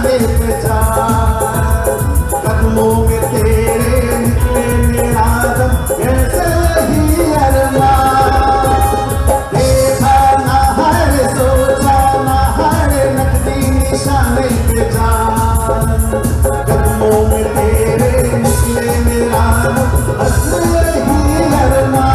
निशाने पे जा, कदमों में तेरे निकले मेरा दम, कैसे ही अरमान। देखा ना है सोचा ना है नकदी निशाने पे जा, कदमों में तेरे निकले मेरा दम, कैसे ही अरमान।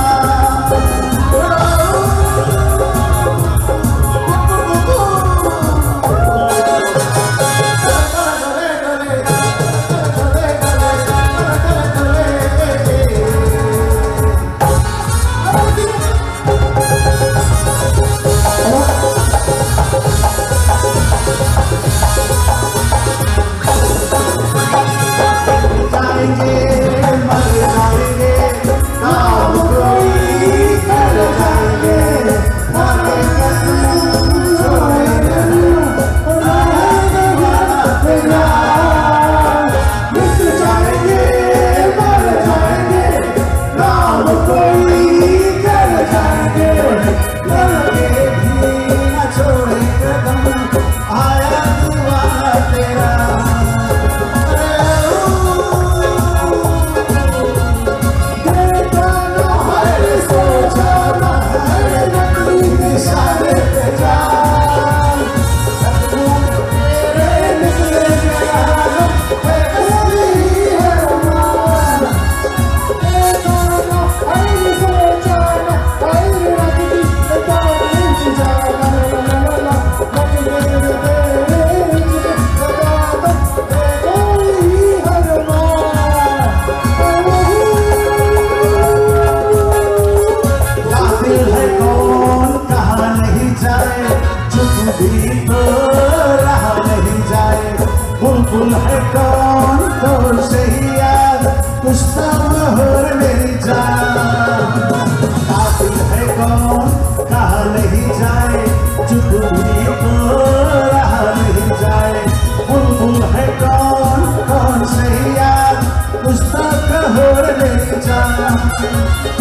बुलबुल है कौन तो सही यार, कुछ और मेरी जान। काबिल है कौन कहा नहीं जाए, चुप भी तो रहा नहीं जाए। बुलबुल है कौन सही यार, कुछ और मेरी जान।